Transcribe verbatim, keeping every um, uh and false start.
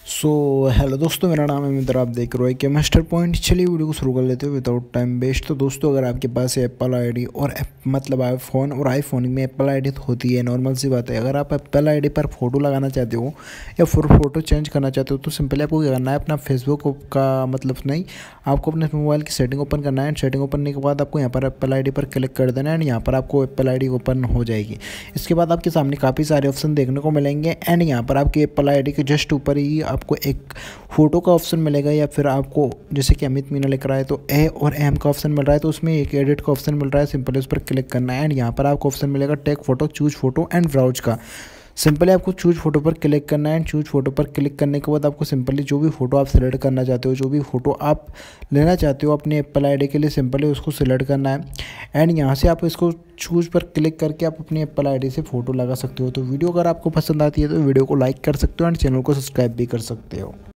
So hello दोस्तों, मेरा नाम है मित्र। आप देख रहे हो कि मास्टर पॉइंट। चलिए वीडियो को शुरू कर लेते हो विदाउट टाइम वेस्ट। तो दोस्तों, अगर आपके पास एप्पल आईडी और एप मतलब आईफोन और आईफोन में एप्पल आईडी तो होती है, नॉर्मल सी बात है। अगर आप एप्पल आईडी पर फोटो लगाना चाहते हो या फिर फोटो चेंज करना चाहते हो तो सिंपली आपको क्या करना है, अपना फेसबुक का मतलब नहीं, आपको अपने मोबाइल की सेटिंग ओपन करना है। सेटिंग ओपन करने के बाद आपको यहाँ पर एप्पल आईडी पर क्लिक कर देना है एंड यहाँ पर आपको एप्पल आईडी ओपन हो जाएगी। इसके बाद आपके सामने काफ़ी सारे ऑप्शन देखने को मिलेंगे एंड यहाँ पर आपकी एप्पल आईडी के जस्ट ऊपर ही आपको एक फ़ोटो का ऑप्शन मिलेगा, या फिर आपको जैसे कि अमित मीना लिख रहा है तो ए और एम का ऑप्शन मिल रहा है, तो उसमें एक एडिट का ऑप्शन मिल रहा है। सिंपली उस पर क्लिक करना है एंड यहाँ पर आपको ऑप्शन मिलेगा take photo, choose photo and browse का। सिंपली आपको चूज फोटो पर क्लिक करना है एंड चूज फोटो पर क्लिक करने के बाद आपको सिंपली जो भी फोटो आप सिलेक्ट करना चाहते हो, जो भी फोटो आप लेना चाहते हो अपने एप्पल आईडी के लिए, सिंपली उसको सिलेक्ट करना है एंड यहाँ से आप इसको चूज पर क्लिक करके आप अपनी एप्पल आईडी से फ़ोटो लगा सकते हो। तो वीडियो अगर आपको पसंद आती है तो वीडियो को लाइक कर सकते हो एंड चैनल को सब्सक्राइब भी कर सकते हो।